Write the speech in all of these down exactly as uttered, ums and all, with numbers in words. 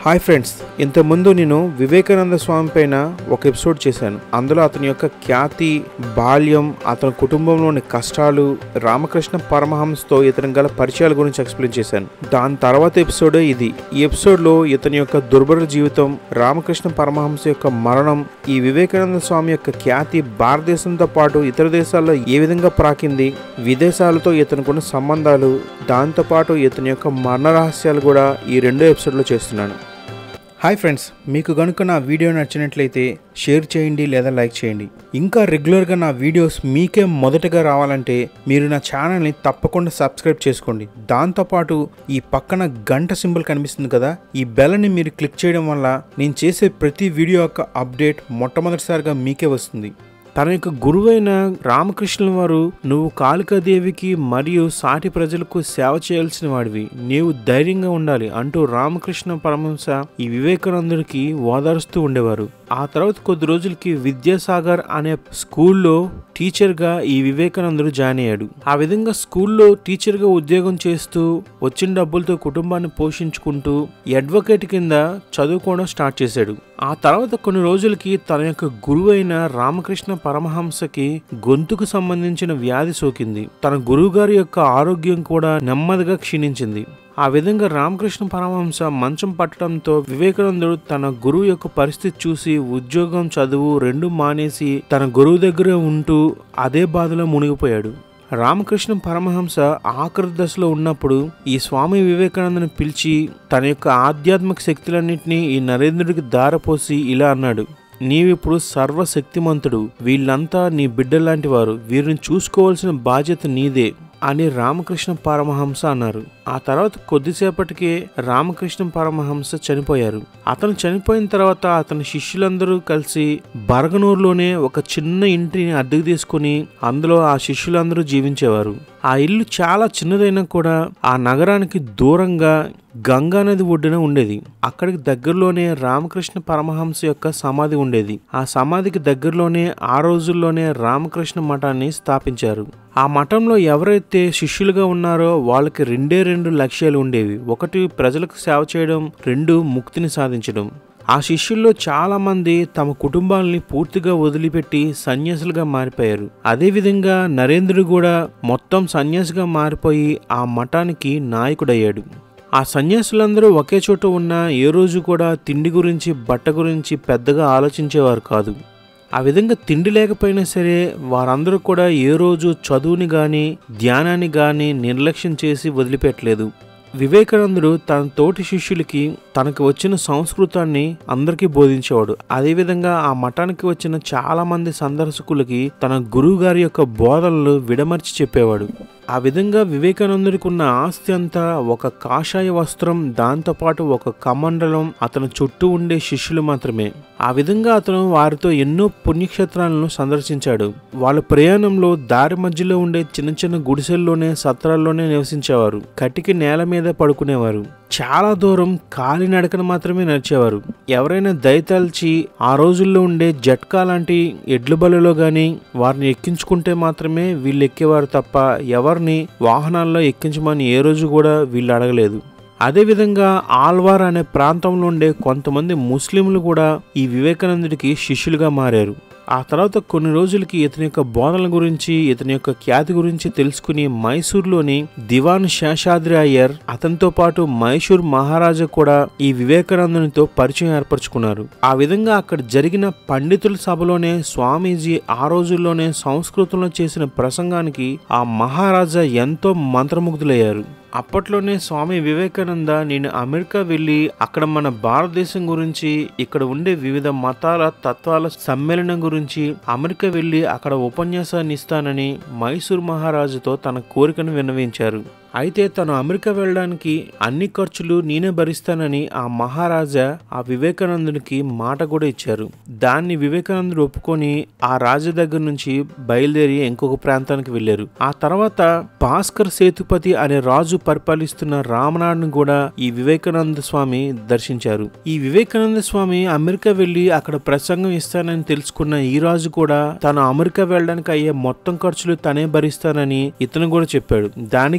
Hi friends, ఇంతకుముందు నేను వివేకానంద స్వామి పైన ఒక ఎపిసోడ్ చేశాను. అందులో అతని యొక్క ఖ్యాతి, బాల్యం, అతని కుటుంబంలోని కష్టాలు, రామకృష్ణ పరమహంసతో ఇతని గల పరిచయాల గురించి ఎక్స్ప్లెయిన్ చేశాను. దాని తర్వాత ఎపిసోడే ఇది. ఈ ఎపిసోడ్లో ఇతని యొక్క దుర్భర జీవితం, రామకృష్ణ పరమహంస యొక్క మరణం, ఈ వివేకానంద స్వామి యొక్క ఖ్యాతి భారతదేశంతో పాటు ఇతర దేశాల్లో ఏ విధంగా ప్రాకింది, విదేశాలతో ఇతనుకున్న సంబంధాలు, దాంతోపాటు ఇతని యొక్క మరణ రహస్యాలు కూడా ఈ రెండో ఎపిసోడ్లో చేస్తున్నాను. హాయ్ ఫ్రెండ్స్, మీకు కనుక నా వీడియో నచ్చినట్లయితే షేర్ చేయండి లేదా లైక్ చేయండి. ఇంకా రెగ్యులర్గా నా వీడియోస్ మీకే మొదటగా రావాలంటే మీరు నా ఛానల్ని తప్పకుండా సబ్స్క్రైబ్ చేసుకోండి. దాంతోపాటు ఈ పక్కన గంట సింబల్ కనిపిస్తుంది కదా, ఈ బెల్ని మీరు క్లిక్ చేయడం వల్ల నేను చేసే ప్రతి వీడియో యొక్క అప్డేట్ మొట్టమొదటిసారిగా మీకే వస్తుంది. తన యొక్క గురువైన రామకృష్ణుల వారు, నువ్వు కాళికాదేవికి మరియు సాటి ప్రజలకు సేవ చేయాల్సిన వాడివి, నీవు ధైర్యంగా ఉండాలి అంటూ రామకృష్ణ పరమహంస ఈ వివేకానందుడికి ఓదారుస్తూ ఉండేవారు. ఆ తర్వాత కొద్ది రోజులకి విద్యాసాగర్ అనే స్కూల్లో టీచర్గా ఈ వివేకానందుడు జాయిన్ అయ్యాడు. ఆ విధంగా స్కూల్లో టీచర్గా ఉద్యోగం చేస్తూ వచ్చిన డబ్బులతో కుటుంబాన్ని పోషించుకుంటూ అడ్వకేట్ కింద చదువుకోవడం స్టార్ట్ చేశాడు. ఆ తర్వాత కొన్ని రోజులకి తన యొక్క గురువైన రామకృష్ణ పరమహంసకి గొంతుకు సంబంధించిన వ్యాధి సోకింది. తన గురువు గారి యొక్క ఆరోగ్యం కూడా నెమ్మదిగా క్షీణించింది. ఆ విధంగా రామకృష్ణ పరమహంస మంచం పట్టడంతో వివేకానందుడు తన గురువు యొక్క పరిస్థితి చూసి ఉద్యోగం, చదువు రెండు మానేసి తన గురువు దగ్గర ఉంటూ అదే బాధలో మునిగిపోయాడు. రామకృష్ణ పరమహంస ఆఖరి దశలో ఉన్నప్పుడు ఈ స్వామి వివేకానందని పిలిచి తన యొక్క ఆధ్యాత్మిక శక్తులన్నింటినీ ఈ నరేంద్రుడికి దారపోసి ఇలా అన్నాడు: నీవిప్పుడు సర్వశక్తిమంతుడు, వీళ్ళంతా నీ బిడ్డలాంటి వారు, వీరిని చూసుకోవాల్సిన బాధ్యత నీదే అని రామకృష్ణ పరమహంస అన్నారు. ఆ తర్వాత కొద్దిసేపటికే రామకృష్ణ పరమహంస చనిపోయారు. అతను చనిపోయిన తర్వాత అతని శిష్యులందరూ కలిసి బరగనూరులోనే ఒక చిన్న ఇంటిని అద్దెకు తీసుకుని అందులో ఆ శిష్యులందరూ జీవించేవారు. ఆ ఇల్లు చాలా చిన్నదైనా కూడా ఆ నగరానికి దూరంగా గంగా నది ఒడ్డున ఉండేది. అక్కడికి దగ్గరలోనే రామకృష్ణ పరమహంస యొక్క సమాధి ఉండేది. ఆ సమాధికి దగ్గరలోనే ఆ రోజుల్లోనే రామకృష్ణ మఠాన్ని స్థాపించారు. ఆ మఠంలో ఎవరైతే శిష్యులుగా ఉన్నారో వాళ్ళకి రెండే రెండు లక్ష్యాలు ఉండేవి. ఒకటి ప్రజలకు సేవ చేయడం, రెండు ముక్తిని సాధించడం. ఆ శిష్యుల్లో చాలా మంది తమ కుటుంబాలని పూర్తిగా వదిలిపెట్టి సన్యాసులుగా మారిపోయారు. అదేవిధంగా నరేంద్రుడు కూడా మొత్తం సన్యాసిగా మారిపోయి ఆ మఠానికి నాయకుడయ్యాడు. ఆ సన్యాసులందరూ ఒకే చోట ఉన్న ఏ రోజు కూడా తిండి గురించి, బట్ట గురించి పెద్దగా ఆలోచించేవారు కాదు. ఆ విధంగా తిండి లేకపోయినా సరే వారందరూ కూడా ఏ రోజు చదువుని కానీ ధ్యానాన్ని కానీ నిర్లక్ష్యం చేసి వదిలిపెట్టలేదు. వివేకానందుడు తన తోటి శిష్యులకి తనకు వచ్చిన సంస్కృతాన్ని అందరికీ బోధించేవాడు. అదేవిధంగా ఆ మఠానికి వచ్చిన చాలా మంది సందర్శకులకి తన గురువు గారి యొక్క బోధనలు విడమర్చి చెప్పేవాడు. ఆ విధంగా వివేకానందుడికి ఉన్న ఆస్తి అంతా ఒక కాషాయ వస్త్రం, దాంతోపాటు ఒక కమండలం, అతని చుట్టూ ఉండే శిష్యులు మాత్రమే. ఆ విధంగా అతను వారితో ఎన్నో పుణ్యక్షేత్రాలను సందర్శించాడు. వాళ్ళ ప్రయాణంలో దారి మధ్యలో ఉండే చిన్న చిన్న గుడిసెల్లోనే, సత్రాల్లోనే నివసించేవారు. కటికి నేల మీద పడుకునేవారు. చాలా దూరం కాలినడకన మాత్రమే నడిచేవారు. ఎవరైనా దయతల్చి ఆ రోజుల్లో ఉండే జట్కా లాంటి ఎడ్ల బలలో గాని వారిని ఎక్కించుకుంటే మాత్రమే వీళ్ళు ఎక్కేవారు తప్ప ఎవరిని వాహనాల్లో ఎక్కించమని ఏ రోజు కూడా వీళ్ళు అడగలేదు. అదేవిధంగా ఆల్వార్ అనే ప్రాంతంలో ఉండే కొంతమంది ముస్లింలు కూడా ఈ వివేకానందుడికి శిష్యులుగా మారారు. ఆ తర్వాత కొన్ని రోజులకి ఇతని యొక్క బోధనల గురించి, ఇతని యొక్క ఖ్యాతి గురించి తెలుసుకుని మైసూర్లోని దివాన్ శేషాద్రి అయ్యర్, అతనితో పాటు మైసూర్ మహారాజా కూడా ఈ వివేకానందునితో పరిచయం ఏర్పరచుకున్నారు. ఆ విధంగా అక్కడ జరిగిన పండితుల సభలోనే స్వామీజీ ఆ రోజుల్లోనే సంస్కృతంలో చేసిన ప్రసంగానికి ఆ మహారాజా ఎంతో మంత్రముగ్ధులయ్యారు. అప్పట్లోనే స్వామి వివేకానంద, నేను అమెరికా వెళ్ళి అక్కడ మన భారతదేశం గురించి, ఇక్కడ ఉండే వివిధ మతాల తత్వాల సమ్మేళనం గురించి అమెరికా వెళ్ళి అక్కడ ఉపన్యాసాన్ని ఇస్తానని మైసూర్ మహారాజుతో తన కోరికను విన్నవించారు. అయితే తను అమెరికా వెళ్ళడానికి అన్ని ఖర్చులు నేనే భరిస్తానని ఆ మహారాజా ఆ వివేకానందునికి మాట కూడా ఇచ్చారు. దాన్ని వివేకానందుడు ఒప్పుకొని ఆ రాజు దగ్గర నుంచి బయలుదేరి ఇంకొక ప్రాంతానికి వెళ్ళారు. ఆ తర్వాత భాస్కర్ సేతుపతి అనే రాజు పరిపాలిస్తున్న రామనాడును కూడా ఈ వివేకానంద స్వామి దర్శించారు. ఈ వివేకానంద స్వామి అమెరికా వెళ్లి అక్కడ ప్రసంగం ఇస్తానని తెలుసుకున్న ఈ రాజు కూడా తను అమెరికా వెళ్ళడానికి అయ్యే మొత్తం ఖర్చులు తనే భరిస్తానని ఇతను కూడా చెప్పాడు. దానికి కూడా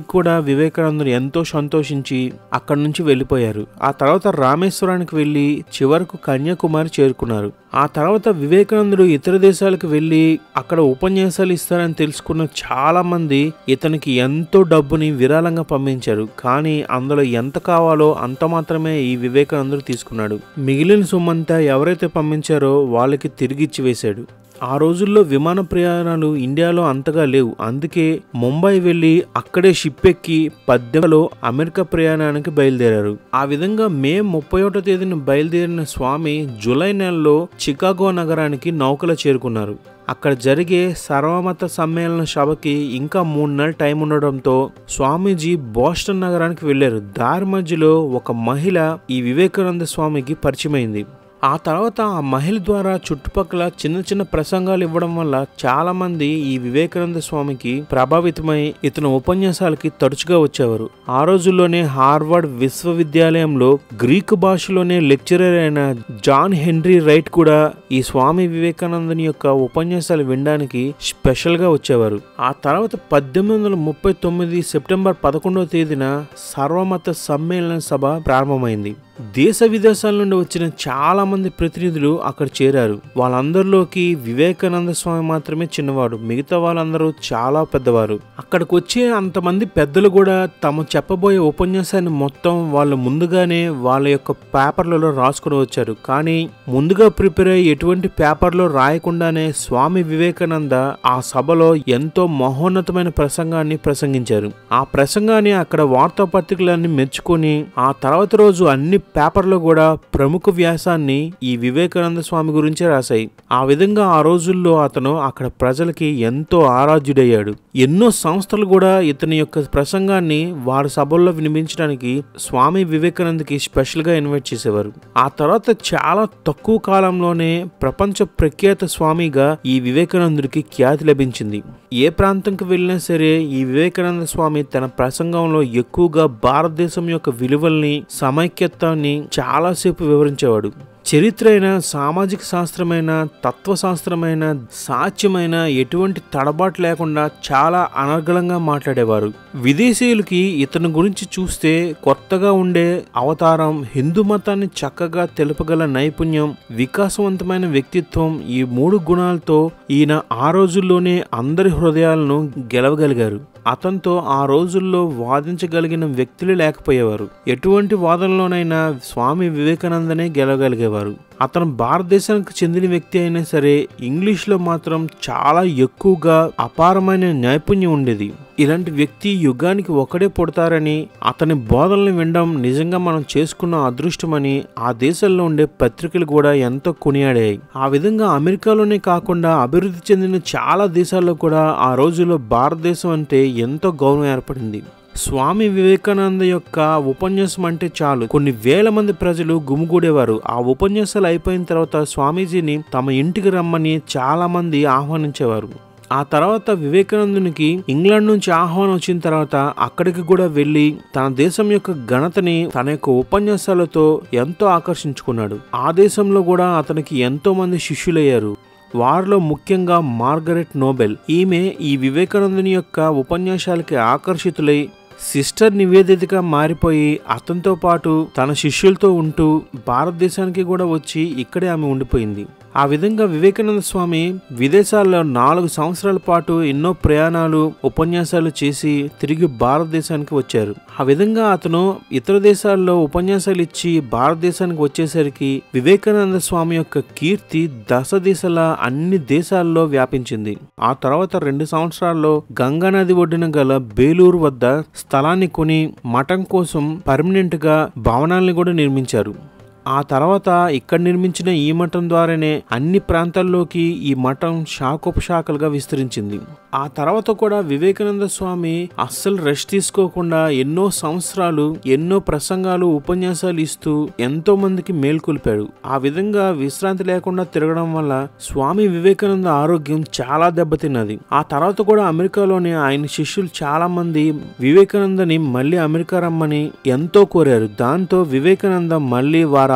వివేకానందుడు ఎంతో సంతోషించి అక్కడి నుంచి వెళ్ళిపోయారు. ఆ తర్వాత రామేశ్వరానికి వెళ్లి చివరకు కన్యాకుమారి చేరుకున్నారు. ఆ తర్వాత వివేకానందుడు ఇతర దేశాలకు వెళ్లి అక్కడ ఉపన్యాసాలు ఇస్తారని తెలుసుకున్న చాలా మంది ఇతనికి ఎంతో డబ్బుని విరాళంగా పంపించారు. కానీ అందులో ఎంత కావాలో అంత మాత్రమే ఈ వివేకానందుడు తీసుకున్నాడు. మిగిలిన సొమ్మంతా ఎవరైతే పంపించారో వాళ్ళకి తిరిగిచ్చి వేశాడు. ఆ రోజుల్లో విమాన ప్రయాణాలు ఇండియాలో అంతగా లేవు. అందుకే ముంబై వెళ్లి అక్కడే షిప్ ఎక్కి పద్దెనిమిదిలో అమెరికా ప్రయాణానికి బయలుదేరారు. ఆ విధంగా మే ముప్పై ఒకటో తేదీన బయలుదేరిన స్వామి జూలై నెలలో చికాగో నగరానికి నౌకలో చేరుకున్నారు. అక్కడ జరిగే సర్వమత సమ్మేళన సభకి ఇంకా మూడు నెలల టైం ఉండడంతో స్వామీజీ బోస్టన్ నగరానికి వెళ్లారు. దారి మధ్యలో ఒక మహిళ ఈ వివేకానంద స్వామికి పరిచయమైంది. ఆ తర్వాత ఆ మహిళ ద్వారా చుట్టుపక్కల చిన్న చిన్న ప్రసంగాలు ఇవ్వడం వల్ల చాలా మంది ఈ వివేకానంద స్వామికి ప్రభావితమై ఇతను ఉపన్యాసాలకి తరచుగా వచ్చేవారు. ఆ రోజుల్లోనే హార్వర్డ్ విశ్వవిద్యాలయంలో గ్రీకు భాషలోనే లెక్చరర్ అయిన జాన్ హెన్రీ రైట్ కూడా ఈ స్వామి వివేకానందుని యొక్క ఉపన్యాసాలు వినడానికి స్పెషల్ గా వచ్చేవారు. ఆ తర్వాత పద్దెనిమిది వందల ముప్పై తొమ్మిది సెప్టెంబర్ పదకొండవ తేదీన సర్వమత సమ్మేళన సభ ప్రారంభమైంది. దేశ విదేశాల నుండి వచ్చిన చాలా మంది ప్రతినిధులు అక్కడ చేరారు. వాళ్ళందరిలోకి వివేకానంద స్వామి మాత్రమే చిన్నవాడు, మిగతా వాళ్ళందరూ చాలా పెద్దవారు. అక్కడికి వచ్చే అంతమంది పెద్దలు కూడా తమ చెప్పబోయే ఉపన్యాసాన్ని మొత్తం వాళ్ళు ముందుగానే వాళ్ళ యొక్క పేపర్లలో రాసుకుని వచ్చారు. కానీ ముందుగా ప్రిపేర్ అయ్యి ఎటువంటి పేపర్లో రాయకుండానే స్వామి వివేకానంద ఆ సభలో ఎంతో మహోన్నతమైన ప్రసంగాన్ని ప్రసంగించారు. ఆ ప్రసంగాన్ని అక్కడ వార్తాపత్రికలన్నీ మెచ్చుకొని ఆ తర్వాత రోజు అన్ని పేపర్లో కూడా ప్రముఖ వ్యాసాన్ని ఈ వివేకానంద స్వామి గురించే రాశాయి. ఆ విధంగా ఆ రోజుల్లో అతను అక్కడ ప్రజలకి ఎంతో ఆరాధ్యుడయ్యాడు. ఎన్నో సంస్థలు కూడా ఇతని యొక్క ప్రసంగాన్ని వారి సభల్లో వినిపించడానికి స్వామి వివేకానందకి స్పెషల్ గా ఇన్వైట్ చేసేవారు. ఆ తర్వాత చాలా తక్కువ కాలంలోనే ప్రపంచ ప్రఖ్యాత స్వామిగా ఈ వివేకానందుడికి ఖ్యాతి లభించింది. ఏ ప్రాంతంకి వెళ్ళినా సరే ఈ వివేకానంద స్వామి తన ప్రసంగంలో ఎక్కువగా భారతదేశం యొక్క విలువల్ని, సమైక్యత చాలాసేపు వివరించేవాడు. చరిత్ర అయినా, సామాజిక శాస్త్రమైన, తత్వశాస్త్రమైన, సాధ్యమైన ఎటువంటి తడబాటు లేకుండా చాలా అనర్గళంగా మాట్లాడేవారు. విదేశీయులకి ఇతని గురించి చూస్తే కొత్తగా ఉండే అవతారం, హిందూ మతాన్ని చక్కగా తెలుపగల నైపుణ్యం, వికాసవంతమైన వ్యక్తిత్వం, ఈ మూడు గుణాలతో ఈయన ఆ రోజుల్లోనే అందరి హృదయాలను గెలవగలిగారు. అతనితో ఆ రోజుల్లో వాదించగలిగిన వ్యక్తులు లేకపోయేవారు. ఎటువంటి వాదనలోనైనా స్వామి వివేకానందనే గెలవగలిగేవారు. అతను భారతదేశానికి చెందిన వ్యక్తి అయినా సరే ఇంగ్లీష్లో మాత్రం చాలా ఎక్కువగా అపారమైన నైపుణ్యం ఉండేది. ఇలాంటి వ్యక్తి యుగానికి ఒకడే పుడతారని, అతని బోధనలు వినడం నిజంగా మనం చేసుకున్న అదృష్టమని ఆ దేశాల్లో ఉండే పత్రికలు కూడా ఎంతో కొనియాడాయి. ఆ విధంగా అమెరికాలోనే కాకుండా అభివృద్ధి చెందిన చాలా దేశాల్లో కూడా ఆ రోజుల్లో భారతదేశం అంటే ఎంతో గౌరవం ఏర్పడింది. స్వామి వివేకానంద యొక్క ఉపన్యాసం అంటే చాలు కొన్ని వేల మంది ప్రజలు గుమిగూడేవారు. ఆ ఉపన్యాసాలు అయిపోయిన తర్వాత స్వామీజీని తమ ఇంటికి రమ్మని చాలా మంది ఆహ్వానించేవారు. ఆ తర్వాత వివేకానందునికి ఇంగ్లాండ్ నుంచి ఆహ్వానం వచ్చిన తర్వాత అక్కడికి కూడా వెళ్లి తన దేశం యొక్క ఘనతని తన యొక్క ఉపన్యాసాలతో ఎంతో ఆకర్షించుకున్నాడు. ఆ దేశంలో కూడా అతనికి ఎంతో మంది శిష్యులయ్యారు. వారిలో ముఖ్యంగా మార్గరెట్ నోబెల్. ఈమె ఈ వివేకానందుని యొక్క ఉపన్యాసాలకి ఆకర్షితులై సిస్టర్ నివేదితగా మారిపోయి అతనితో పాటు తన శిష్యులతో ఉంటూ భారతదేశానికి కూడా వచ్చి ఇక్కడే ఆమె ఉండిపోయింది. ఆ విధంగా వివేకానంద స్వామి విదేశాల్లో నాలుగు సంవత్సరాల పాటు ఎన్నో ప్రయాణాలు, ఉపన్యాసాలు చేసి తిరిగి భారతదేశానికి వచ్చారు. ఆ విధంగా అతను ఇతర దేశాల్లో ఉపన్యాసాలు ఇచ్చి భారతదేశానికి వచ్చేసరికి వివేకానంద స్వామి యొక్క కీర్తి దశ దిశల అన్ని దేశాల్లో వ్యాపించింది. ఆ తర్వాత రెండు సంవత్సరాల్లో గంగా నది ఒడ్డున గల బేలూరు వద్ద స్థలాన్ని కొని మఠం కోసం పర్మనెంట్ గా భవనాల్ని కూడా నిర్మించారు. ఆ తర్వాత ఇక్కడ నిర్మించిన ఈ మఠం ద్వారానే అన్ని ప్రాంతాల్లోకి ఈ మఠం శాఖోపశాఖలుగా విస్తరించింది. ఆ తర్వాత కూడా వివేకానంద స్వామి అస్సలు రెస్ట్ తీసుకోకుండా ఎన్నో సంవత్సరాలు ఎన్నో ప్రసంగాలు, ఉపన్యాసాలు ఇస్తూ ఎంతో మందికి మేల్కొల్పాడు. ఆ విధంగా విశ్రాంతి లేకుండా తిరగడం వల్ల స్వామి వివేకానంద ఆరోగ్యం చాలా దెబ్బతిన్నది. ఆ తర్వాత కూడా అమెరికాలోని ఆయన శిష్యులు చాలా మంది వివేకానందని మళ్ళీ అమెరికా రమ్మని ఎంతో కోరారు. దాంతో వివేకానంద మళ్ళీ వారి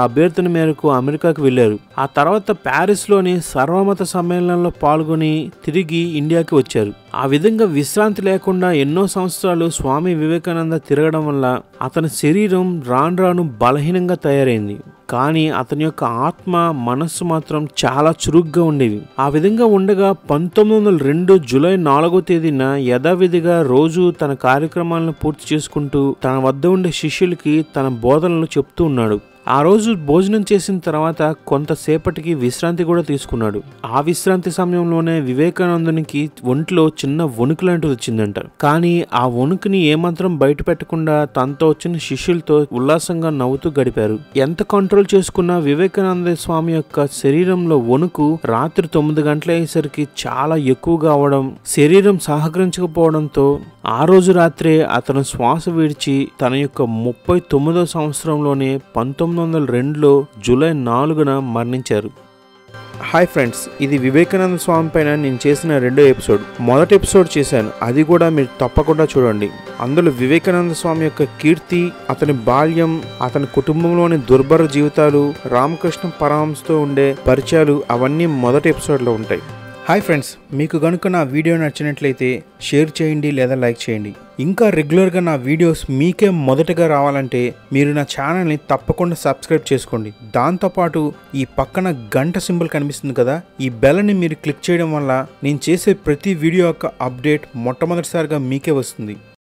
అభ్యర్థన మేరకు అమెరికాకు వెళ్లారు. ఆ తర్వాత ప్యారిస్ లోని సర్వమత సమ్మేళనంలో పాల్గొని తిరిగి ఇండియాకి వచ్చారు. ఆ విధంగా విశ్రాంతి లేకుండా ఎన్నో సంవత్సరాలు స్వామి వివేకానంద తిరగడం వల్ల అతని శరీరం రాను రాను బలహీనంగా తయారైంది. కానీ అతని యొక్క ఆత్మ మనస్సు మాత్రం చాలా చురుగ్గా ఉండేవి. ఆ విధంగా ఉండగా పంతొమ్మిది వందల రెండు జూలై నాలుగో తేదీన యథావిధిగా రోజు తన కార్యక్రమాలను పూర్తి చేసుకుంటూ తన వద్ద ఉండే శిష్యులకి తన బోధనలు చెప్తూ ఉన్నాడు. ఆ రోజు భోజనం చేసిన తర్వాత కొంతసేపటికి విశ్రాంతి కూడా తీసుకున్నాడు. ఆ విశ్రాంతి సమయంలోనే వివేకానందునికి ఒంట్లో చిన్న వణుకు లాంటిది వచ్చిందంట. కానీ ఆ వణుకుని ఏమాత్రం బయట పెట్టకుండా తనతో వచ్చిన శిష్యులతో ఉల్లాసంగా నవ్వుతూ గడిపారు. ఎంత కంట్రోల్ చేసుకున్నా వివేకానంద స్వామి యొక్క శరీరంలో వణుకు రాత్రి తొమ్మిది గంటల అయ్యేసరికి చాలా ఎక్కువగా అవడం, శరీరం సహకరించకపోవడంతో ఆ రోజు రాత్రే అతను శ్వాస విడిచి తన యొక్క ముప్పై తొమ్మిదో సంవత్సరంలోనే పంతొమ్మిది వందల రెండులో జూలై నాలుగున మరణించారు. హాయ్ ఫ్రెండ్స్, ఇది వివేకానంద స్వామి పైన నేను చేసిన రెండో ఎపిసోడ్. మొదటి ఎపిసోడ్ చేశాను, అది కూడా మీరు తప్పకుండా చూడండి. అందులో వివేకానంద స్వామి యొక్క కీర్తి, అతని బాల్యం, అతని కుటుంబంలోని దుర్భర జీవితాలు, రామకృష్ణ పరమహంసతో ఉండే పరిచయాలు అవన్నీ మొదటి ఎపిసోడ్లో ఉంటాయి. హాయ్ ఫ్రెండ్స్, మీకు కనుక నా వీడియో నచ్చినట్లయితే షేర్ చేయండి లేదా లైక్ చేయండి. ఇంకా రెగ్యులర్గా నా వీడియోస్ మీకే మొదటగా రావాలంటే మీరు నా ఛానల్ని తప్పకుండా సబ్స్క్రైబ్ చేసుకోండి. దాంతోపాటు ఈ పక్కన గంట సింబల్ కనిపిస్తుంది కదా, ఈ బెల్ని మీరు క్లిక్ చేయడం వల్ల నేను చేసే ప్రతి వీడియో యొక్క అప్డేట్ మొట్టమొదటిసారిగా మీకే వస్తుంది.